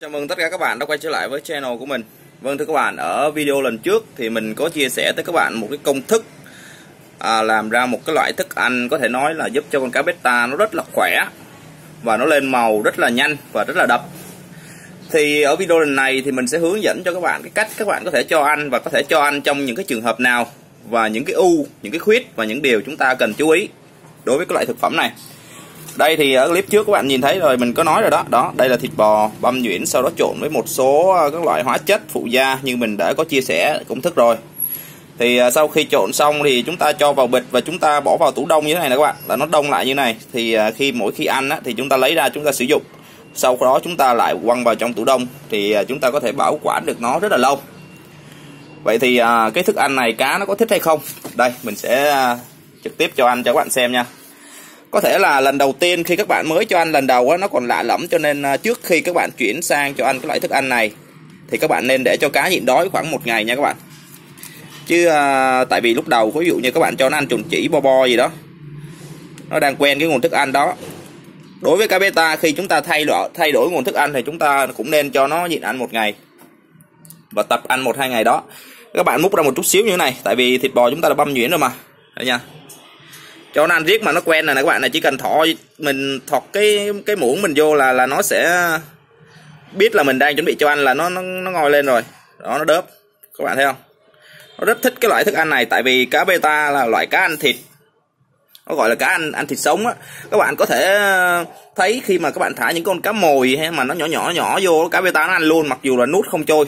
Chào mừng tất cả các bạn đã quay trở lại với channel của mình. Vâng thưa các bạn, ở video lần trước thì mình có chia sẻ tới các bạn một cái công thức làm ra một cái loại thức ăn có thể nói là giúp cho con cá beta nó rất là khỏe và nó lên màu rất là nhanh và rất là đậm. Thì ở video lần này thì mình sẽ hướng dẫn cho các bạn cái cách các bạn có thể cho ăn và có thể cho ăn trong những cái trường hợp nào, và những cái ưu, những cái khuyết và những điều chúng ta cần chú ý đối với cái loại thực phẩm này. Đây thì ở clip trước các bạn nhìn thấy rồi, mình có nói rồi đó. Đây là thịt bò băm nhuyễn sau đó trộn với một số các loại hóa chất phụ gia như mình đã có chia sẻ công thức rồi. Thì sau khi trộn xong thì chúng ta cho vào bịch và chúng ta bỏ vào tủ đông như thế này nè các bạn, là nó đông lại như này. Thì mỗi khi ăn thì chúng ta lấy ra chúng ta sử dụng. Sau đó chúng ta lại quăng vào trong tủ đông thì chúng ta có thể bảo quản được nó rất là lâu. Vậy thì cái thức ăn này cá nó có thích hay không? Đây mình sẽ trực tiếp cho ăn cho các bạn xem nha. Có thể là lần đầu tiên khi các bạn mới cho ăn lần đầu nó còn lạ lẫm, cho nên trước khi các bạn chuyển sang cho ăn cái loại thức ăn này thì các bạn nên để cho cá nhịn đói khoảng 1 ngày nha các bạn. Chứ tại vì lúc đầu ví dụ như các bạn cho nó ăn trùng chỉ bo gì đó, nó đang quen cái nguồn thức ăn đó. Đối với cá beta, khi chúng ta thay đổi nguồn thức ăn thì chúng ta cũng nên cho nó nhịn ăn 1 ngày và tập ăn 1-2 ngày đó. Các bạn múc ra một chút xíu như thế này, tại vì thịt bò chúng ta đã băm nhuyễn rồi mà. Đấy nha. Cho nó ăn riết mà nó quen này nè các bạn, này chỉ cần mình thọt cái muỗng mình vô là nó sẽ biết là mình đang chuẩn bị cho ăn, là nó ngoi lên rồi. Đó, nó đớp. Các bạn thấy không? Nó rất thích cái loại thức ăn này, tại vì cá beta là loại cá ăn thịt. Nó gọi là cá ăn thịt sống á. Các bạn có thể thấy khi mà các bạn thả những con cá mồi hay mà nó nhỏ vô, cá beta nó ăn luôn mặc dù là nuốt không trôi.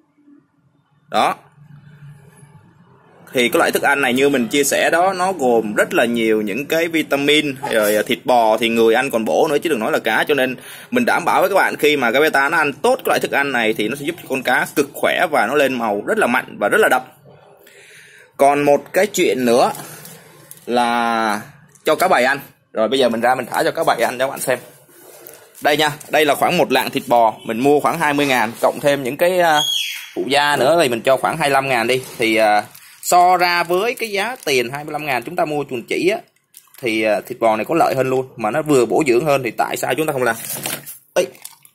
Đó. Thì cái loại thức ăn này như mình chia sẻ đó, nó gồm rất là nhiều những cái vitamin, rồi thịt bò thì người ăn còn bổ nữa chứ đừng nói là cá. Cho nên mình đảm bảo với các bạn, khi mà cá beta nó ăn tốt cái loại thức ăn này thì nó sẽ giúp cho con cá cực khỏe và nó lên màu rất là mạnh và rất là đậm. Còn một cái chuyện nữa là cho cá bầy ăn. Rồi bây giờ mình ra mình thả cho cá bầy ăn cho các bạn xem. Đây nha, đây là khoảng 1 lạng thịt bò, mình mua khoảng 20.000, cộng thêm những cái phụ gia nữa thì mình cho khoảng 25.000 đi. Thì so ra với cái giá tiền 25.000 chúng ta mua chuồn chỉ á, thì thịt bò này có lợi hơn luôn, mà nó vừa bổ dưỡng hơn, thì tại sao chúng ta không làm? Ê,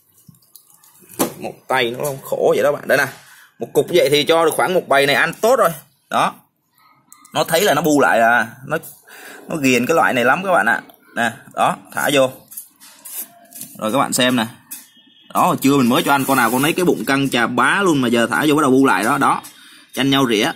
một tay nó khổ vậy đó bạn. Đây nè, một cục vậy thì cho được khoảng một bầy này ăn tốt rồi. Đó, nó thấy là nó bu lại, là nó ghiền cái loại này lắm các bạn ạ. Nè, đó, thả vô rồi các bạn xem nè. Đó, hồi trưa mình mới cho ăn con nào con lấy cái bụng căng chà bá luôn, mà giờ thả vô bắt đầu bu lại đó. Đó, chanh nhau rỉa.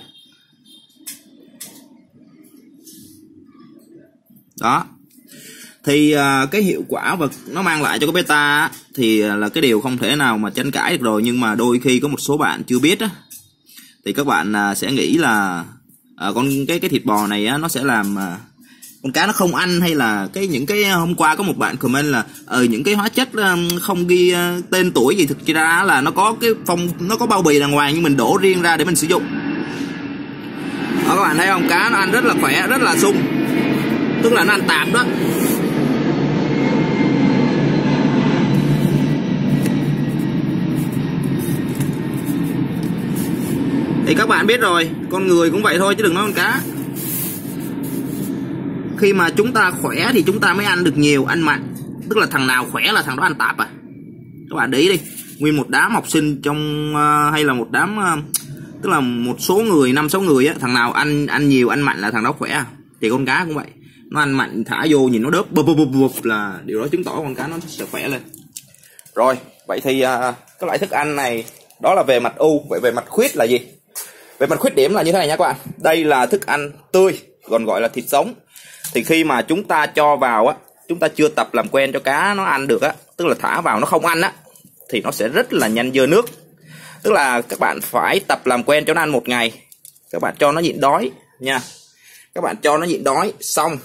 Đó. Thì cái hiệu quả và nó mang lại cho cái beta thì là cái điều không thể nào mà tranh cãi được rồi. Nhưng mà đôi khi có một số bạn chưa biết á, thì các bạn sẽ nghĩ là cái thịt bò này nó sẽ làm con cá nó không ăn, hay là những cái hôm qua có một bạn comment là những cái hóa chất không ghi tên tuổi gì, thực ra là nó có bao bì đàng hoàng nhưng mình đổ riêng ra để mình sử dụng. Đó, các bạn thấy không, cá nó ăn rất là khỏe, rất là sung, tức là nó ăn tạp đó. Thì các bạn biết rồi, con người cũng vậy thôi chứ đừng nói con cá. Khi mà chúng ta khỏe thì chúng ta mới ăn được nhiều, ăn mặn. Tức là thằng nào khỏe là thằng đó ăn tạp à. Các bạn để ý đi, nguyên một đám học sinh trong hay là một đám tức là một số người, 5-6 người á, thằng nào ăn nhiều, ăn mặn là thằng đó khỏe à. Thì con cá cũng vậy, nó ăn mặn thả vô nhìn nó đớp bụp là điều đó chứng tỏ con cá nó sẽ khỏe lên. Rồi, vậy thì cái loại thức ăn này đó là về mặt ưu. Vậy về mặt khuyết là gì? Về mặt khuyết điểm là như thế này nha các bạn. Đây là thức ăn tươi, còn gọi là thịt sống. Thì khi mà chúng ta cho vào á, chúng ta chưa tập làm quen cho cá nó ăn được á, tức là thả vào nó không ăn á, thì nó sẽ rất là nhanh dơ nước. Tức là các bạn phải tập làm quen cho nó ăn 1 ngày. Các bạn cho nó nhịn đói nha. Các bạn cho nó nhịn đói xong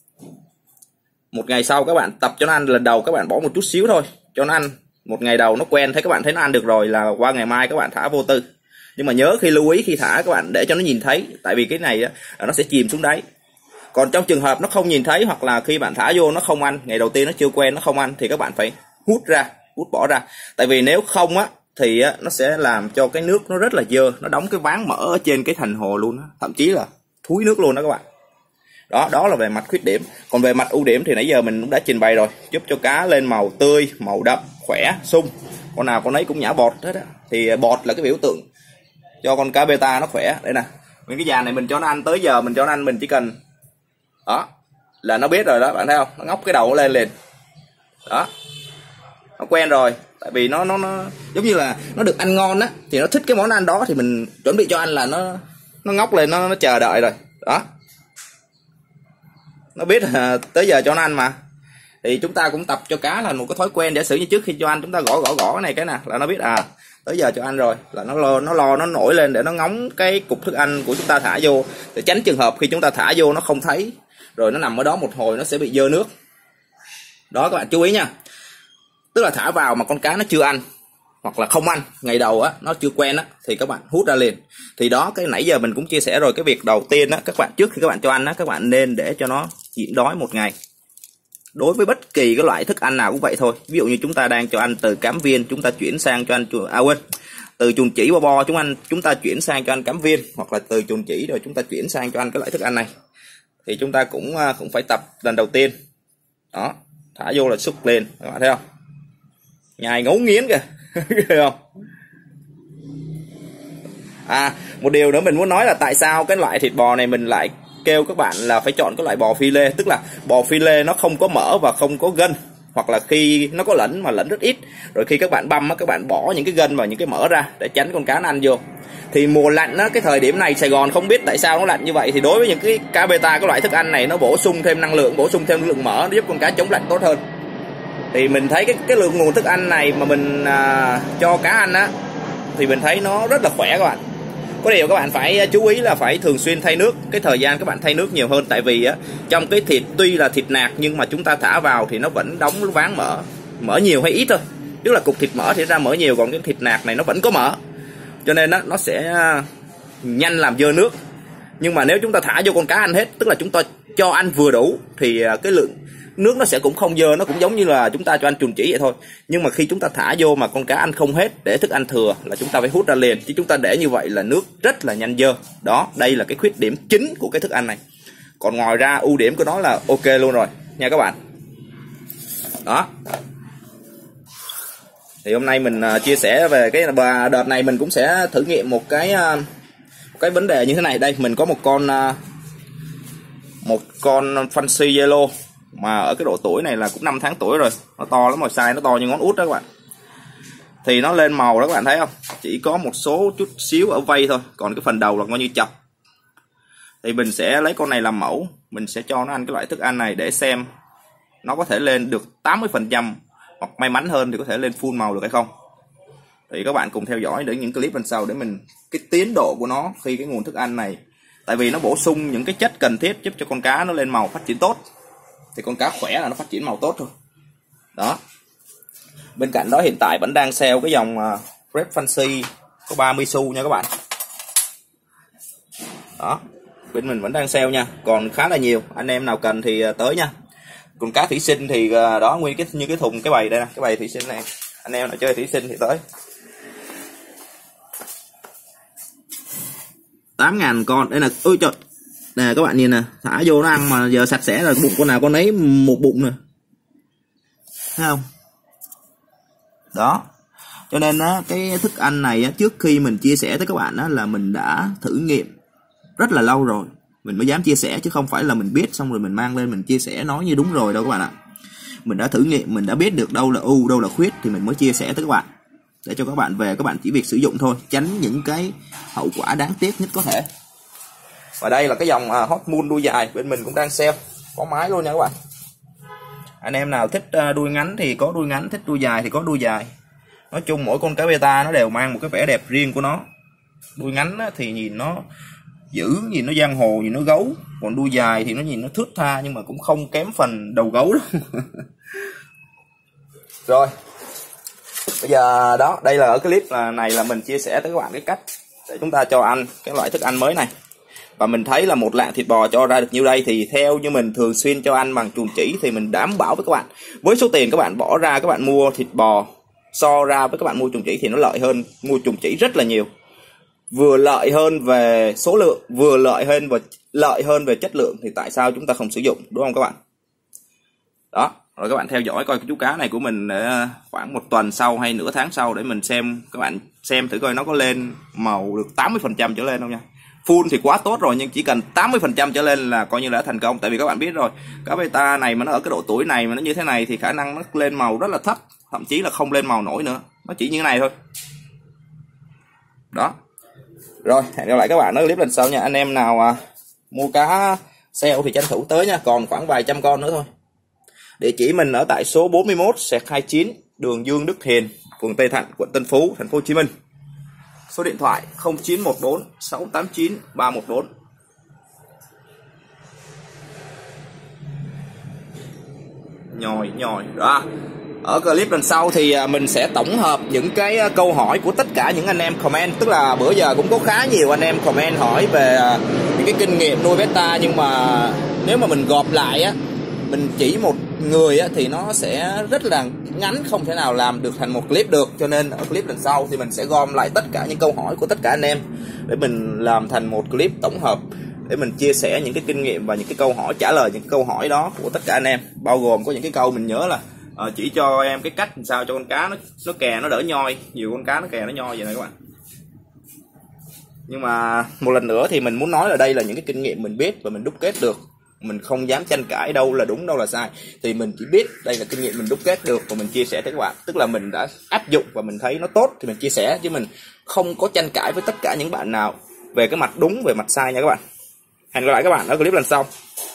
1 ngày sau các bạn tập cho nó ăn. Lần đầu các bạn bỏ một chút xíu thôi cho nó ăn. 1 ngày đầu nó quen, thấy các bạn thấy nó ăn được rồi là qua ngày mai các bạn thả vô tư. Nhưng mà nhớ lưu ý khi thả các bạn để cho nó nhìn thấy, tại vì cái này nó sẽ chìm xuống đáy. Còn trong trường hợp nó không nhìn thấy, hoặc là khi bạn thả vô nó không ăn, ngày đầu tiên nó chưa quen nó không ăn, thì các bạn phải hút bỏ ra. Tại vì nếu không á thì nó sẽ làm cho cái nước nó rất là dơ, nó đóng cái ván mỡ ở trên cái thành hồ luôn á, thậm chí là thúi nước luôn đó các bạn. Đó là về mặt khuyết điểm. Còn về mặt ưu điểm thì nãy giờ mình cũng đã trình bày rồi, giúp cho cá lên màu tươi, màu đậm, khỏe, sung. con nào con ấy cũng nhả bọt hết á. Thì bọt là cái biểu tượng cho con cá beta nó khỏe. Đây nè, những cái dàn này mình cho nó ăn, tới giờ mình cho nó ăn, mình chỉ cần đó là nó biết rồi đó, bạn thấy không, nó ngóc cái đầu nó lên đó, nó quen rồi. Tại vì nó giống như là nó được ăn ngon á, thì nó thích cái món ăn đó, thì mình chuẩn bị cho ăn là nó ngóc lên, nó chờ đợi rồi đó, nó biết là tới giờ cho nó ăn mà. Thì chúng ta cũng tập cho cá là một cái thói quen, giả sử như trước khi cho ăn chúng ta gõ cái này cái nè, là nó biết tới giờ cho ăn rồi, là nó nổi lên để nó ngóng cái cục thức ăn của chúng ta thả vô, để tránh trường hợp khi chúng ta thả vô nó không thấy, rồi nó nằm ở đó một hồi nó sẽ bị dơ nước. Đó các bạn chú ý nha. Tức là thả vào mà con cá nó chưa ăn hoặc là không ăn, ngày đầu á nó chưa quen á, thì các bạn hút ra liền. Thì đó, cái nãy giờ mình cũng chia sẻ rồi, cái việc đầu tiên á, các bạn trước khi các bạn cho ăn á, các bạn nên để cho nó nhịn đói một ngày. Đối với bất kỳ cái loại thức ăn nào cũng vậy thôi. Ví dụ như chúng ta đang cho ăn từ cám viên, chúng ta chuyển sang cho ăn từ chuồn chỉ bo chúng ta chuyển sang cho ăn cám viên, hoặc là từ chuồn chỉ rồi chúng ta chuyển sang cho ăn cái loại thức ăn này, thì chúng ta cũng phải tập lần đầu tiên. Đó, thả vô là xúc lên, các bạn thấy không, nhai ngấu nghiến kìa. Thấy không? Một điều nữa mình muốn nói là tại sao cái loại thịt bò này mình lại kêu các bạn là phải chọn cái loại bò phi lê. Tức là bò phi lê nó không có mỡ và không có gân, hoặc là khi nó có lẫn mà lẫn rất ít, rồi khi các bạn băm các bạn bỏ những cái gân và những cái mỡ ra để tránh con cá nó ăn vô. Thì mùa lạnh á, cái thời điểm này Sài Gòn không biết tại sao nó lạnh như vậy, thì đối với những cái cá beta, cái loại thức ăn này nó bổ sung thêm năng lượng, bổ sung thêm lượng mỡ, nó giúp con cá chống lạnh tốt hơn. Thì mình thấy cái lượng nguồn thức ăn này mà mình cho cá ăn á, thì mình thấy nó rất là khỏe các bạn. Có điều các bạn phải chú ý là phải thường xuyên thay nước, cái thời gian các bạn thay nước nhiều hơn. Tại vì á, trong cái thịt tuy là thịt nạc nhưng mà chúng ta thả vào thì nó vẫn đóng váng mỡ nhiều hay ít thôi. Tức là cục thịt mỡ thì ra mỡ nhiều, còn cái thịt nạc này nó vẫn có mỡ, cho nên nó sẽ nhanh làm dơ nước. Nhưng mà nếu chúng ta thả vô con cá ăn hết, tức là chúng ta cho ăn vừa đủ, thì cái lượng nước nó sẽ cũng không dơ, nó cũng giống như là chúng ta cho ăn chuồn chỉ vậy thôi. Nhưng mà khi chúng ta thả vô mà con cá ăn không hết, để thức ăn thừa, là chúng ta phải hút ra liền, chứ chúng ta để như vậy là nước rất là nhanh dơ. Đó, đây là cái khuyết điểm chính của cái thức ăn này. Còn ngoài ra ưu điểm của nó là ok luôn rồi nha các bạn. Đó, thì hôm nay mình chia sẻ về cái, và đợt này mình cũng sẽ thử nghiệm một cái vấn đề như thế này. Đây mình có một con Fancy Yellow mà ở cái độ tuổi này là cũng 5 tháng tuổi rồi, nó to lắm rồi, size nó to như ngón út đó các bạn. Thì nó lên màu đó các bạn thấy không, chỉ có một số chút xíu ở vây thôi, còn cái phần đầu là coi như chọc. Thì mình sẽ lấy con này làm mẫu, mình sẽ cho nó ăn cái loại thức ăn này để xem nó có thể lên được 80%, hoặc may mắn hơn thì có thể lên full màu được hay không. Thì các bạn cùng theo dõi để những clip bên sau để mình cái tiến độ của nó khi cái nguồn thức ăn này, tại vì nó bổ sung những cái chất cần thiết giúp cho con cá nó lên màu phát triển tốt. Thì con cá khỏe là nó phát triển màu tốt thôi. Đó. Bên cạnh đó hiện tại vẫn đang sale cái dòng Red Fancy có 30 xu nha các bạn. Đó, bên mình vẫn đang sale nha, còn khá là nhiều, anh em nào cần thì tới nha. Còn cá thủy sinh thì đó, nguyên như cái thùng, cái bầy đây nè, cái bầy thủy sinh này, anh em nào chơi thủy sinh thì tới. 8.000 con, đây là, ôi trời, nè các bạn nhìn nè, thả vô nó ăn mà giờ sạch sẽ rồi, bụng con nào con ấy một bụng nè, thấy không? Đó, cho nên á, cái thức ăn này á, trước khi mình chia sẻ tới các bạn á, là mình đã thử nghiệm rất là lâu rồi, mình mới dám chia sẻ, chứ không phải là mình biết xong rồi mình mang lên mình chia sẻ nói như đúng rồi đâu các bạn ạ. Mình đã thử nghiệm, mình đã biết được đâu là ưu, đâu là khuyết thì mình mới chia sẻ tới các bạn, để cho các bạn về các bạn chỉ việc sử dụng thôi, tránh những cái hậu quả đáng tiếc nhất có thể. Và đây là cái dòng Hot Moon đuôi dài, bên mình cũng đang sale, có mái luôn nha các bạn. Anh em nào thích đuôi ngắn thì có đuôi ngắn, thích đuôi dài thì có đuôi dài. Nói chung mỗi con cá beta nó đều mang một cái vẻ đẹp riêng của nó. Đuôi ngắn thì nhìn nó dữ, nhìn nó giang hồ, nhìn nó gấu. Còn đuôi dài thì nó nhìn nó thướt tha, nhưng mà cũng không kém phần đầu gấu đâu. Rồi, bây giờ đó, đây là ở cái clip này là mình chia sẻ tới các bạn cái cách để chúng ta cho ăn cái loại thức ăn mới này. Và mình thấy là một lạng thịt bò cho ra được nhiêu đây, thì theo như mình thường xuyên cho ăn bằng chuồn chỉ thì mình đảm bảo với các bạn, với số tiền các bạn bỏ ra các bạn mua thịt bò so ra với các bạn mua chuồn chỉ thì nó lợi hơn mua chuồn chỉ rất là nhiều. Vừa lợi hơn về số lượng, vừa lợi hơn về chất lượng, thì tại sao chúng ta không sử dụng, đúng không các bạn? Đó, Rồi các bạn theo dõi coi cái chú cá này của mình để khoảng 1 tuần sau hay nửa tháng sau để mình xem, các bạn xem thử coi nó có lên màu được 80% trở lên không nha. Full thì quá tốt rồi, nhưng chỉ cần 80% trở lên là coi như đã thành công. Tại vì các bạn biết rồi, cá beta này mà nó ở cái độ tuổi này mà nó như thế này thì khả năng nó lên màu rất là thấp, thậm chí là không lên màu nổi nữa, nó chỉ như thế này thôi. Đó. Rồi, hẹn gặp lại các bạn ở clip lần sau nha. Anh em nào mua cá sale thì tranh thủ tới nha, còn khoảng vài trăm con nữa thôi. Địa chỉ mình ở tại số 41/29 đường Dương Đức Hiền, phường Tây Thạnh, quận Tân Phú, thành phố Hồ Chí Minh. Số điện thoại 0914 689 314. Nhồi đó. Ở clip lần sau thì mình sẽ tổng hợp những cái câu hỏi của tất cả những anh em comment. Tức là bữa giờ cũng có khá nhiều anh em comment hỏi về những cái kinh nghiệm nuôi beta, nhưng mà nếu mà mình gộp lại á, mình chỉ một người á, thì nó sẽ rất là ngắn, không thể nào làm được thành một clip được. Cho nên ở clip lần sau thì mình sẽ gom lại tất cả những câu hỏi của tất cả anh em để mình làm thành một clip tổng hợp, để mình chia sẻ những cái kinh nghiệm và những cái câu hỏi, trả lời những cái câu hỏi đó của tất cả anh em. Bao gồm có những cái câu mình nhớ là chỉ cho em cái cách làm sao cho con cá nó kè nó đỡ nhoi. Nhiều con cá nó kè nó nhoi vậy này các bạn. Nhưng mà một lần nữa thì mình muốn nói là đây là những cái kinh nghiệm mình biết và mình đúc kết được. Mình không dám tranh cãi đâu là đúng đâu là sai, thì mình chỉ biết đây là kinh nghiệm mình đúc kết được và mình chia sẻ với các bạn. Tức là mình đã áp dụng và mình thấy nó tốt thì mình chia sẻ, chứ mình không có tranh cãi với tất cả những bạn nào về cái mặt đúng về mặt sai nha các bạn. Hẹn gặp lại các bạn ở clip lần sau.